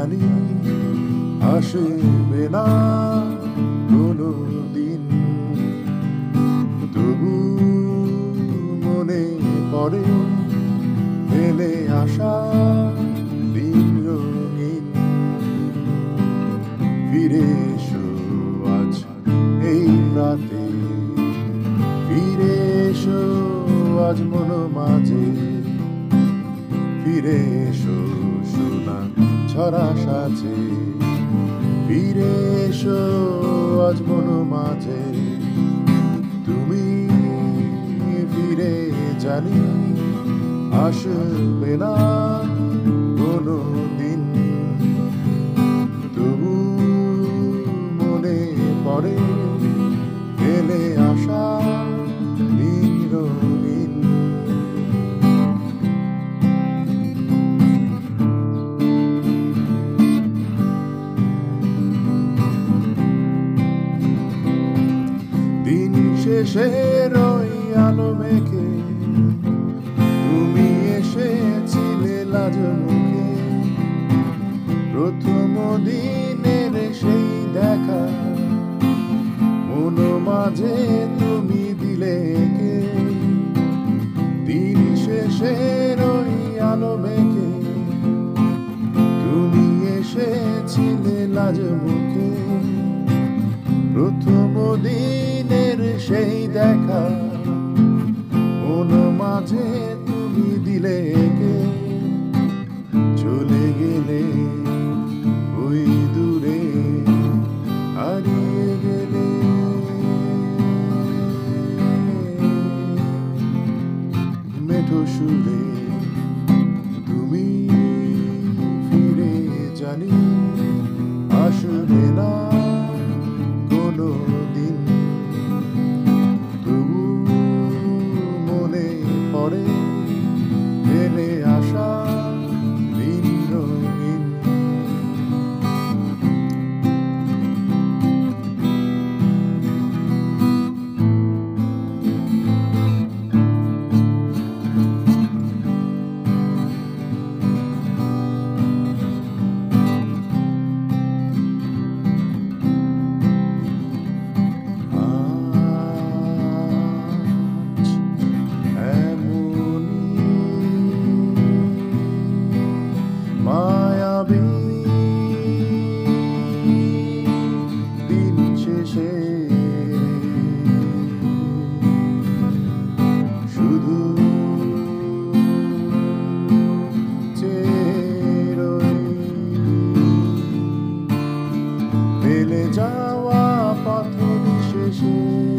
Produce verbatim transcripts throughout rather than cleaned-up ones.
জানি আসবে না কোনো দিন, তবু মনে পড়ে ফেলে আসা দিন রঙিন। ফিরে এসো আজ এই রাতে, ফিরে এসো আজ মন মাঝে, ফিরে এসো সোনা ছড়া সাজে, ফিরে এসো আজ মন মাঝে। তুমি ফিরে জানি আসবে না কোনো দিন, তবু মনে পড়ে ফেলে আসা দিন রঙিন। দিন শেষের ওই আলো মেখে তুমি এসেছিলে লাজ মুখে, প্রথম দিনের সেই দেখা মন মাঝে তুমি দিলে কে। দিন শেষের ওই আলো মেখে তুমি এসেছিলে লাজ মুখে, প্রথম দিনের সেই দেখা মন মাঝে তুমি দিলে কে। চলে গেলে ওই দূরে হারিয়ে গেলে, মেঠো সুরে তুমি ফিরে জানি আসবে না কোনো দিন, তবু মনে পড়ে ফেলে আসা দিন রঙিন। মায়াবী দিন শেষে শুধু চেয়ে রই, ফেলে যাওয়া পথ শেষে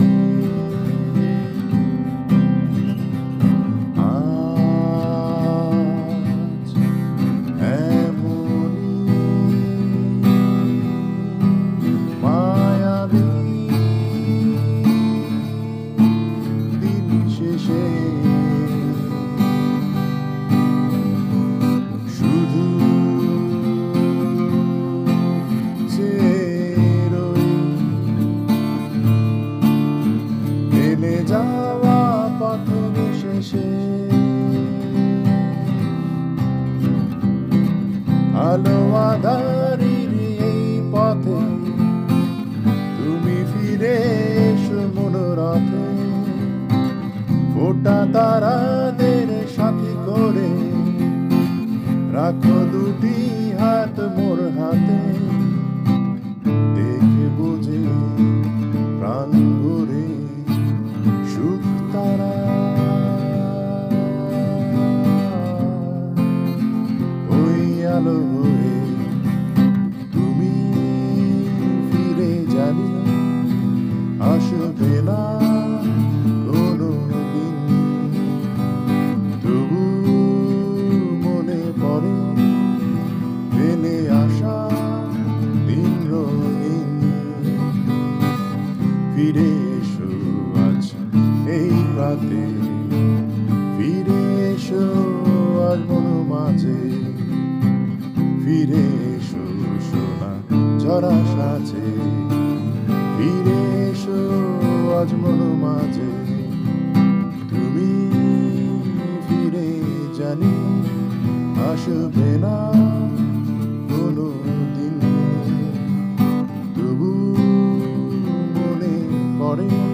শুধু চেয়ে রই, ফেলে যাওয়া পথ শেষে। আলো আঁধারির এই পথে তুমি ফিরে এসো মনোরথে, ফোটা তারাদের সাথী করে রাখো দুটি হাত মোর হাতে, দেখে বুঝে প্রাণ ভরে সুখ তারা। ওই আলো হয়ে তুমি ফিরে জানি আসবে না কোনো দিন, তবু মনে পড়ে ফেলে আসা দিন রঙিন। ফিরে এসো আজ এই রাতে, ফিরে এসো আজ মন মাঝে, ফিরে এসো সোনা ঝরা সাজে, ফিরে এসো আজ মন মাঝে। তুমি ফিরে জানি আসবে না কোনো পরে